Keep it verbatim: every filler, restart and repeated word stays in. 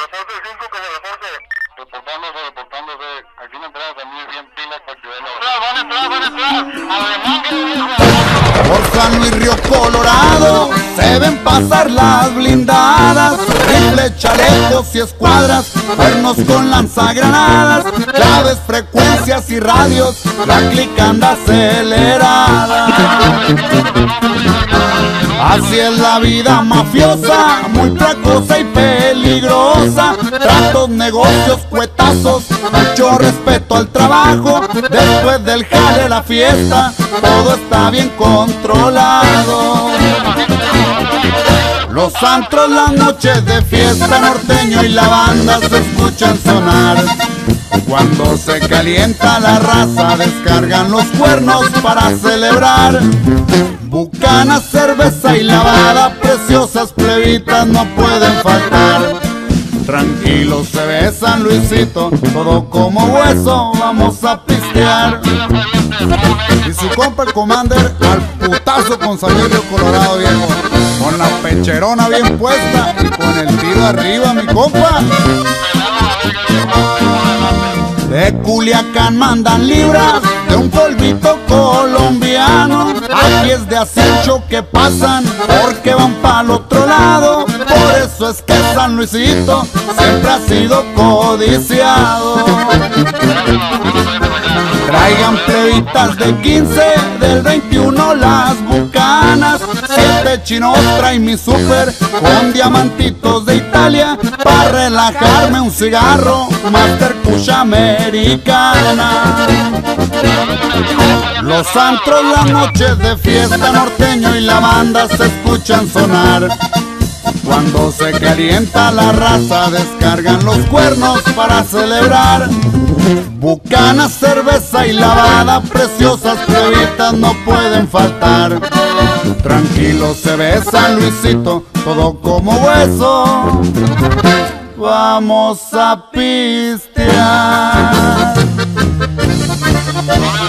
reporte cinco, que se reporte. Reportándose, reportándose. Aquí en la entrada también bien pilas para que vean. Van a entrar, van a entrar. Por San Luis Río Colorado se ven pasar las blindadas, rifles, chalecos y escuadras, cuernos con lanzagranadas, claves, frecuencias y radios, la clica anda acelerada. Así es la vida mafiosa, muy tracosa y peligrosa. Tratos, negocios, cuetazos, mucho respeto al trabajo. Después del jale, la fiesta, todo está bien controlado. Los antros, las noches de fiesta, norteño y la banda se escuchan sonar. Cuando se calienta la raza, descargan los cuernos para celebrar. Bucanas, cerveza y lavada, preciosas plebitas no pueden faltar. Tranquilos se ve San Luisito, todo como hueso, vamos a pistear. Y su compa el Commander al putazo con San Luis Río Colorado, viejo. Con la pecherona bien puesta y con el tiro arriba, mi compa. De Culiacán mandan libras de un polvito colombiano. Aquí es de acecho que pasan porque van para el otro lado. Por eso es que San Luisito siempre ha sido codiciado. Traigan plebitas de quince, del veintiuno las bucanas. Siete chinos trae mi super con diamantitos de Italia. Pa' relajarme un cigarro, Master Kush americana. Los antros, las noches de fiesta, norteño y la banda se escuchan sonar. Cuando se calienta la raza, descargan los cuernos para celebrar. Bucanas, cerveza y lavada, preciosas plebitas no pueden faltar. Tranquilo se ve San Luisito, todo como hueso, vamos a pistear.